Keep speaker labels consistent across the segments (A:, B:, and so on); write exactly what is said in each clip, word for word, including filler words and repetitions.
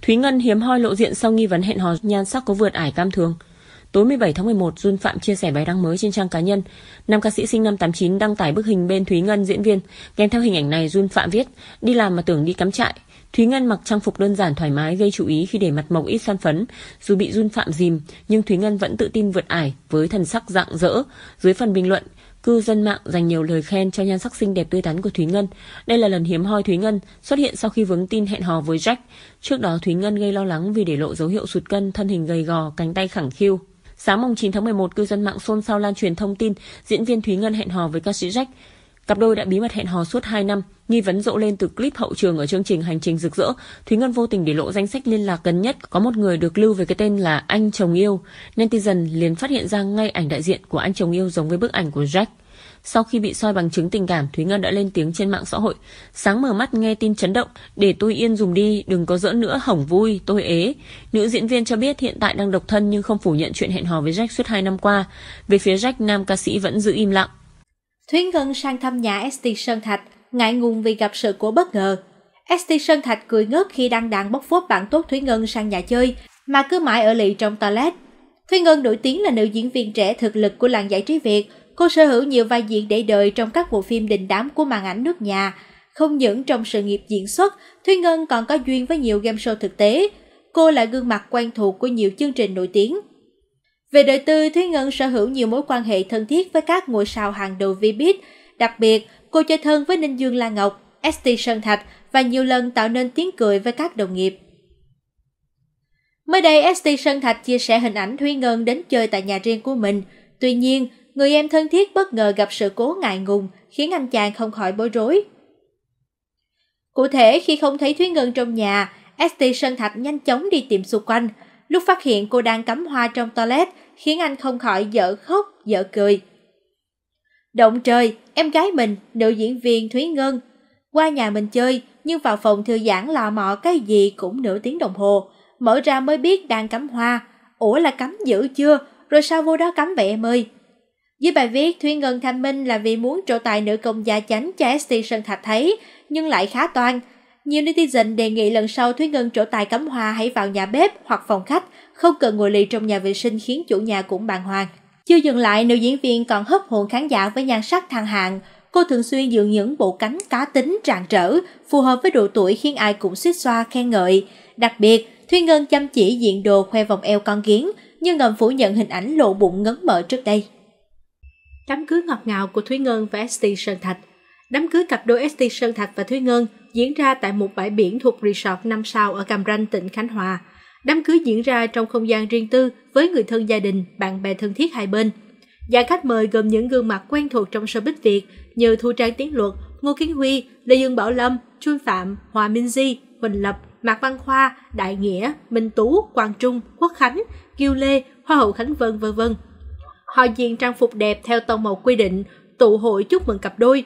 A: Thúy Ngân hiếm hoi lộ diện sau nghi vấn hẹn hò nhan sắc có vượt ải cam thường. Tối mười bảy tháng mười một, Jun Phạm chia sẻ bài đăng mới trên trang cá nhân. Nam ca sĩ sinh năm tám chín đăng tải bức hình bên Thúy Ngân diễn viên. Kèm theo hình ảnh này, Jun Phạm viết: đi làm mà tưởng đi cắm trại. Thúy Ngân mặc trang phục đơn giản thoải mái gây chú ý khi để mặt mộc ít son phấn. Dù bị Jun Phạm dìm, nhưng Thúy Ngân vẫn tự tin vượt ải với thần sắc rạng rỡ. Dưới phần bình luận, cư dân mạng dành nhiều lời khen cho nhan sắc xinh đẹp tươi tắn của Thúy Ngân. Đây là lần hiếm hoi Thúy Ngân xuất hiện sau khi vướng tin hẹn hò với Jack. Trước đó, Thúy Ngân gây lo lắng vì để lộ dấu hiệu sụt cân, thân hình gầy gò, cánh tay khẳng khiu. Sáng mùng chín tháng mười một, cư dân mạng xôn xao lan truyền thông tin diễn viên Thúy Ngân hẹn hò với ca sĩ Jack. Cặp đôi đã bí mật hẹn hò suốt hai năm. Nghi vấn rộ lên từ clip hậu trường ở chương trình Hành trình rực rỡ. Thúy Ngân vô tình để lộ danh sách liên lạc gần nhất, có một người được lưu với cái tên là anh chồng yêu. Netizen liền phát hiện ra ngay ảnh đại diện của anh chồng yêu giống với bức ảnh của Jack. Sau khi bị soi bằng chứng tình cảm, Thúy Ngân đã lên tiếng trên mạng xã hội: sáng mở mắt nghe tin chấn động, để tôi yên dùm đi, đừng có giỡn nữa, hỏng vui, tôi ế. Nữ diễn viên cho biết hiện tại đang độc thân nhưng không phủ nhận chuyện hẹn hò với Jack suốt hai năm qua. Về phía Jack, nam ca sĩ vẫn giữ im lặng.
B: Thúy Ngân sang thăm nhà ét tê Sơn Thạch, ngại ngùng vì gặp sự cố bất ngờ. ét tê Sơn Thạch cười ngớt khi đăng đàn bóc phốt bạn tốt Thúy Ngân sang nhà chơi, mà cứ mãi ở lì trong toilet. Thúy Ngân nổi tiếng là nữ diễn viên trẻ thực lực của làng giải trí Việt. Cô sở hữu nhiều vai diễn để đời trong các bộ phim đình đám của màn ảnh nước nhà. Không những trong sự nghiệp diễn xuất, Thúy Ngân còn có duyên với nhiều game show thực tế. Cô là gương mặt quen thuộc của nhiều chương trình nổi tiếng. Về đời tư, Thúy Ngân sở hữu nhiều mối quan hệ thân thiết với các ngôi sao hàng đầu Vbiz. Đặc biệt, cô chơi thân với Ninh Dương Lan Ngọc, ét tê Sơn Thạch và nhiều lần tạo nên tiếng cười với các đồng nghiệp. Mới đây, ét tê Sơn Thạch chia sẻ hình ảnh Thúy Ngân đến chơi tại nhà riêng của mình. Tuy nhiên, người em thân thiết bất ngờ gặp sự cố ngại ngùng, khiến anh chàng không khỏi bối rối. Cụ thể, khi không thấy Thúy Ngân trong nhà, ét tê Sơn Thạch nhanh chóng đi tìm xung quanh. Lúc phát hiện cô đang cắm hoa trong toilet, khiến anh không khỏi dở khóc, dở cười. Động trời, em gái mình, nữ diễn viên Thúy Ngân, qua nhà mình chơi, nhưng vào phòng thư giãn lò mò cái gì cũng nửa tiếng đồng hồ. Mở ra mới biết đang cắm hoa. Ủa là cắm dữ chưa? Rồi sao vô đó cắm vậy em ơi? Dưới bài viết, Thúy Ngân thanh minh là vì muốn trổ tài nữ công gia chánh cho ét tê Sơn Thạch thấy, nhưng lại khá toan. Nhiều netizen đề nghị lần sau Thúy Ngân trổ tài cắm hoa hãy vào nhà bếp hoặc phòng khách, không cần ngồi lì trong nhà vệ sinh khiến chủ nhà cũng bàng hoàng. Chưa dừng lại, nữ diễn viên còn hấp hồn khán giả với nhan sắc thăng hạng. Cô thường xuyên dựng những bộ cánh cá tính rạng rỡ, phù hợp với độ tuổi khiến ai cũng xuýt xoa khen ngợi. Đặc biệt, Thúy Ngân chăm chỉ diện đồ khoe vòng eo con kiến, nhưng ngầm phủ nhận hình ảnh lộ bụng ngấn mỡ trước đây. Đám cưới ngọt ngào của Thúy Ngân và ét tê Sơn Thạch. Đám cưới cặp đôi ét tê Sơn Thạch và Thúy Ngân diễn ra tại một bãi biển thuộc resort năm sao ở Cam Ranh, tỉnh Khánh Hòa. Đám cưới diễn ra trong không gian riêng tư với người thân gia đình, bạn bè thân thiết hai bên. Dàn khách mời gồm những gương mặt quen thuộc trong showbiz Việt như Thu Trang Tiến Luật, Ngô Kiến Huy, Lê Dương Bảo Lâm, Jun Phạm, Hòa Minh Di, Huỳnh Lập, Mạc Văn Khoa, Đại Nghĩa, Minh Tú, Quang Trung, Quốc Khánh, Kiều Lê, Hoa hậu Khánh Vân, vân vân. Họ diện trang phục đẹp theo tông màu quy định, tụ hội chúc mừng cặp đôi.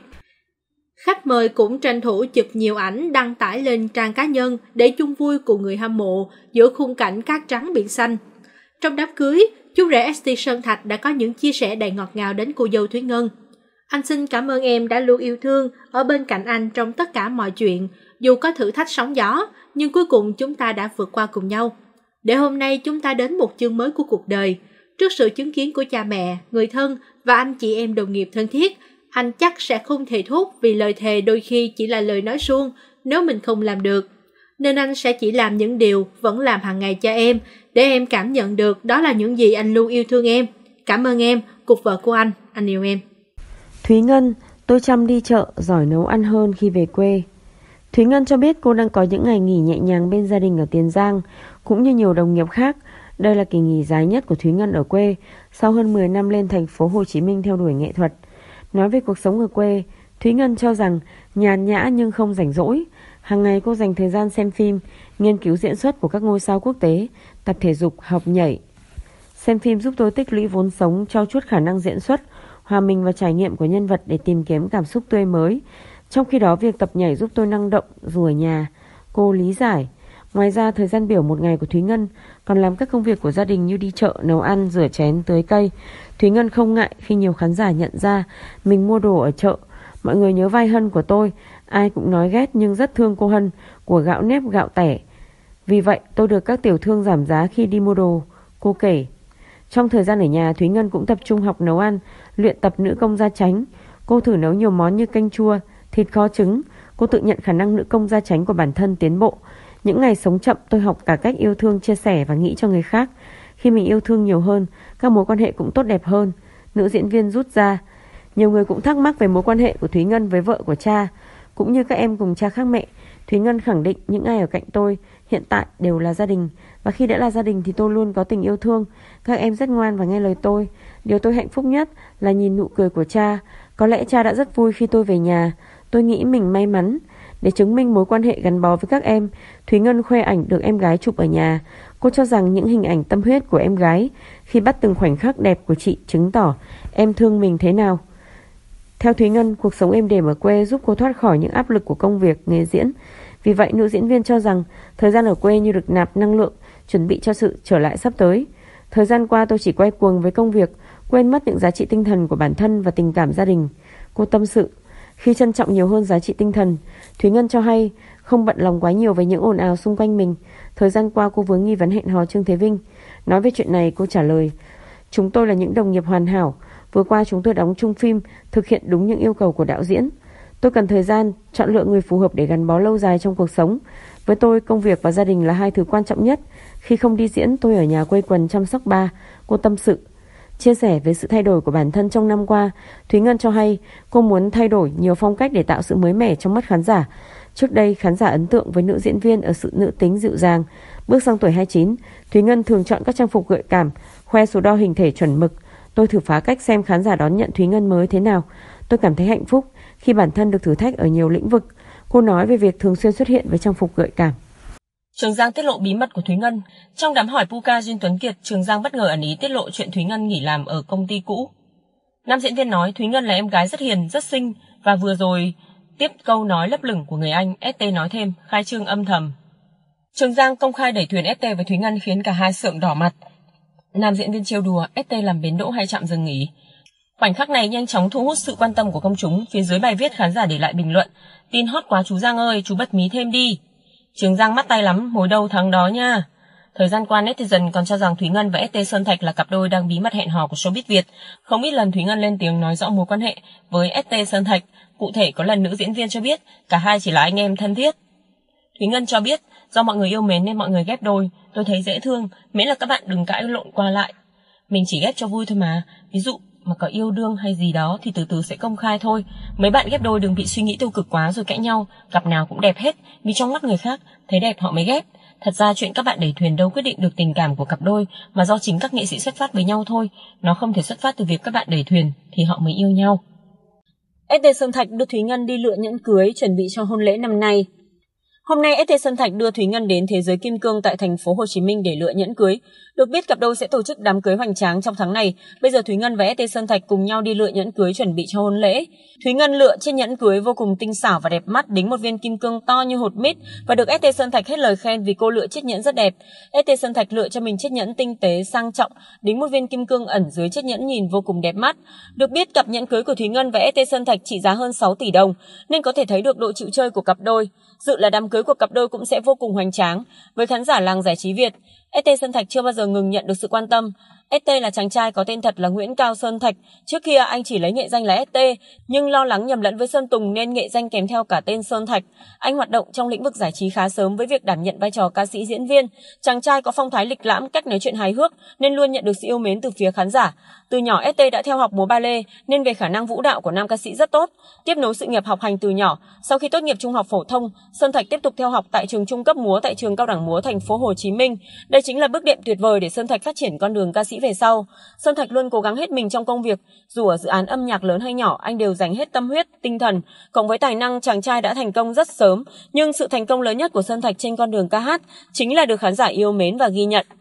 B: Khách mời cũng tranh thủ chụp nhiều ảnh đăng tải lên trang cá nhân để chung vui cùng người hâm mộ giữa khung cảnh cát trắng biển xanh. Trong đám cưới, chú rể ét tê Sơn Thạch đã có những chia sẻ đầy ngọt ngào đến cô dâu Thúy Ngân. Anh xin cảm ơn em đã luôn yêu thương, ở bên cạnh anh trong tất cả mọi chuyện, dù có thử thách sóng gió, nhưng cuối cùng chúng ta đã vượt qua cùng nhau. Để hôm nay chúng ta đến một chương mới của cuộc đời. Trước sự chứng kiến của cha mẹ, người thân và anh chị em đồng nghiệp thân thiết, anh chắc sẽ không thề thốt vì lời thề đôi khi chỉ là lời nói suông nếu mình không làm được. Nên anh sẽ chỉ làm những điều vẫn làm hàng ngày cho em, để em cảm nhận được đó là những gì anh luôn yêu thương em. Cảm ơn em, cuộc vợ của anh, anh yêu em.
A: Thúy Ngân, tôi chăm đi chợ, giỏi nấu ăn hơn khi về quê. Thúy Ngân cho biết cô đang có những ngày nghỉ nhẹ nhàng bên gia đình ở Tiền Giang, cũng như nhiều đồng nghiệp khác. Đây là kỳ nghỉ dài nhất của Thúy Ngân ở quê, sau hơn mười năm lên thành phố Hồ Chí Minh theo đuổi nghệ thuật. Nói về cuộc sống ở quê, Thúy Ngân cho rằng nhàn nhã nhưng không rảnh rỗi. Hàng ngày cô dành thời gian xem phim, nghiên cứu diễn xuất của các ngôi sao quốc tế, tập thể dục, học nhảy. Xem phim giúp tôi tích lũy vốn sống, trau chuốt khả năng diễn xuất, hòa mình vào trải nghiệm của nhân vật để tìm kiếm cảm xúc tươi mới. Trong khi đó, việc tập nhảy giúp tôi năng động dù ở nhà. Cô lý giải. Ngoài ra, thời gian biểu một ngày của Thúy Ngân còn làm các công việc của gia đình như đi chợ, nấu ăn, rửa chén, tưới cây. Thúy Ngân không ngại khi nhiều khán giả nhận ra mình mua đồ ở chợ. Mọi người nhớ vai Hân của tôi, ai cũng nói ghét nhưng rất thương cô Hân, của gạo nếp gạo tẻ. Vì vậy tôi được các tiểu thương giảm giá khi đi mua đồ, cô kể. Trong thời gian ở nhà, Thúy Ngân cũng tập trung học nấu ăn, luyện tập nữ công gia chánh. Cô thử nấu nhiều món như canh chua, thịt kho trứng. Cô tự nhận khả năng nữ công gia chánh của bản thân tiến bộ. Những ngày sống chậm, tôi học cả cách yêu thương, chia sẻ và nghĩ cho người khác. Khi mình yêu thương nhiều hơn, các mối quan hệ cũng tốt đẹp hơn. Nữ diễn viên rút ra. Nhiều người cũng thắc mắc về mối quan hệ của Thúy Ngân với vợ của cha. Cũng như các em cùng cha khác mẹ, Thúy Ngân khẳng định những ai ở cạnh tôi hiện tại đều là gia đình. Và khi đã là gia đình thì tôi luôn có tình yêu thương. Các em rất ngoan và nghe lời tôi. Điều tôi hạnh phúc nhất là nhìn nụ cười của cha. Có lẽ cha đã rất vui khi tôi về nhà. Tôi nghĩ mình may mắn. Để chứng minh mối quan hệ gắn bó với các em, Thúy Ngân khoe ảnh được em gái chụp ở nhà. Cô cho rằng những hình ảnh tâm huyết của em gái khi bắt từng khoảnh khắc đẹp của chị chứng tỏ em thương mình thế nào. Theo Thúy Ngân, cuộc sống êm đềm ở quê giúp cô thoát khỏi những áp lực của công việc, nghề diễn. Vì vậy, nữ diễn viên cho rằng thời gian ở quê như được nạp năng lượng, chuẩn bị cho sự trở lại sắp tới. Thời gian qua tôi chỉ quay cuồng với công việc, quên mất những giá trị tinh thần của bản thân và tình cảm gia đình. Cô tâm sự. Khi trân trọng nhiều hơn giá trị tinh thần, Thúy Ngân cho hay không bận lòng quá nhiều với những ồn ào xung quanh mình. Thời gian qua cô vướng nghi vấn hẹn hò Trương Thế Vinh. Nói về chuyện này, cô trả lời: Chúng tôi là những đồng nghiệp hoàn hảo. Vừa qua chúng tôi đóng chung phim, thực hiện đúng những yêu cầu của đạo diễn. Tôi cần thời gian, chọn lựa người phù hợp để gắn bó lâu dài trong cuộc sống. Với tôi, công việc và gia đình là hai thứ quan trọng nhất. Khi không đi diễn, tôi ở nhà quây quần chăm sóc ba. Cô tâm sự. Chia sẻ về sự thay đổi của bản thân trong năm qua, Thúy Ngân cho hay cô muốn thay đổi nhiều phong cách để tạo sự mới mẻ trong mắt khán giả. Trước đây, khán giả ấn tượng với nữ diễn viên ở sự nữ tính dịu dàng. Bước sang tuổi hai mươi chín, Thúy Ngân thường chọn các trang phục gợi cảm, khoe số đo hình thể chuẩn mực. Tôi thử phá cách xem khán giả đón nhận Thúy Ngân mới thế nào. Tôi cảm thấy hạnh phúc khi bản thân được thử thách ở nhiều lĩnh vực. Cô nói về việc thường xuyên xuất hiện với trang phục gợi cảm.
C: Trường Giang tiết lộ bí mật của Thúy Ngân. Trong đám hỏi Puka Duyên Tuấn Kiệt, Trường Giang bất ngờ ẩn ý tiết lộ chuyện Thúy Ngân nghỉ làm ở công ty cũ. Nam diễn viên nói Thúy Ngân là em gái rất hiền, rất xinh và vừa rồi tiếp câu nói lấp lửng của người anh. ét tê nói thêm, khai trương âm thầm. Trường Giang công khai đẩy thuyền ét tê với Thúy Ngân khiến cả hai sượng đỏ mặt. Nam diễn viên trêu đùa ét tê làm bến đỗ hay trạm dừng nghỉ. Khoảnh khắc này nhanh chóng thu hút sự quan tâm của công chúng. Phía dưới bài viết khán giả để lại bình luận: tin hot quá chú Giang ơi, chú bật mí thêm đi. Trường Giang mắt tay lắm, mối đâu thắng đó nha. Thời gian qua, netizen còn cho rằng Thúy Ngân và ét tê Sơn Thạch là cặp đôi đang bí mật hẹn hò của showbiz Việt. Không ít lần Thúy Ngân lên tiếng nói rõ mối quan hệ với ét tê Sơn Thạch. Cụ thể có lần nữ diễn viên cho biết cả hai chỉ là anh em thân thiết. Thúy Ngân cho biết do mọi người yêu mến nên mọi người ghép đôi. Tôi thấy dễ thương, miễn là các bạn đừng cãi lộn qua lại. Mình chỉ ghép cho vui thôi mà. Ví dụ mà có yêu đương hay gì đó thì từ từ sẽ công khai thôi. Mấy bạn ghép đôi đừng bị suy nghĩ tiêu cực quá rồi cãi nhau. Cặp nào cũng đẹp hết, vì trong mắt người khác thấy đẹp họ mới ghép. Thật ra chuyện các bạn đẩy thuyền đâu quyết định được tình cảm của cặp đôi, mà do chính các nghệ sĩ xuất phát với nhau thôi. Nó không thể xuất phát từ việc các bạn đẩy thuyền thì họ mới yêu nhau.
A: ét tê Sơn Thạch đưa Thúy Ngân đi lựa nhẫn cưới chuẩn bị cho hôn lễ năm nay. Hôm nay, ét tê Sơn Thạch đưa Thúy Ngân đến thế giới kim cương tại thành phố Hồ Chí Minh để lựa nhẫn cưới. Được biết cặp đôi sẽ tổ chức đám cưới hoành tráng trong tháng này. Bây giờ Thúy Ngân và ét tê Sơn Thạch cùng nhau đi lựa nhẫn cưới chuẩn bị cho hôn lễ. Thúy Ngân lựa chiếc nhẫn cưới vô cùng tinh xảo và đẹp mắt, đính một viên kim cương to như hột mít và được ét tê Sơn Thạch hết lời khen vì cô lựa chiếc nhẫn rất đẹp. ét tê Sơn Thạch lựa cho mình chiếc nhẫn tinh tế sang trọng, đính một viên kim cương ẩn dưới chiếc nhẫn nhìn vô cùng đẹp mắt. Được biết cặp nhẫn cưới của Thúy Ngân và ét tê Sơn Thạch trị giá hơn sáu tỷ đồng nên có thể thấy được độ chịu chơi của cặp đôi. Dự là đám cưới của cặp đôi cũng sẽ vô cùng hoành tráng. Với khán giả làng giải trí Việt, ét tê Sơn Thạch chưa bao giờ ngừng nhận được sự quan tâm. ét tê là chàng trai có tên thật là Nguyễn Cao Sơn Thạch. Trước kia anh chỉ lấy nghệ danh là ét tê, nhưng lo lắng nhầm lẫn với Sơn Tùng nên nghệ danh kèm theo cả tên Sơn Thạch. Anh hoạt động trong lĩnh vực giải trí khá sớm với việc đảm nhận vai trò ca sĩ diễn viên. Chàng trai có phong thái lịch lãm, cách nói chuyện hài hước nên luôn nhận được sự yêu mến từ phía khán giả. Từ nhỏ ét tê đã theo học múa ballet nên về khả năng vũ đạo của nam ca sĩ rất tốt. Tiếp nối sự nghiệp học hành từ nhỏ, sau khi tốt nghiệp trung học phổ thông, Sơn Thạch tiếp tục theo học tại trường trung cấp múa tại trường Cao đẳng múa thành phố Hồ Chí Minh. Đây chính là bước đệm tuyệt vời để Sơn Thạch phát triển con đường ca sĩ về sau. Sơn Thạch luôn cố gắng hết mình trong công việc, dù ở dự án âm nhạc lớn hay nhỏ, anh đều dành hết tâm huyết, tinh thần. Cộng với tài năng, chàng trai đã thành công rất sớm, nhưng sự thành công lớn nhất của Sơn Thạch trên con đường ca hát chính là được khán giả yêu mến và ghi nhận.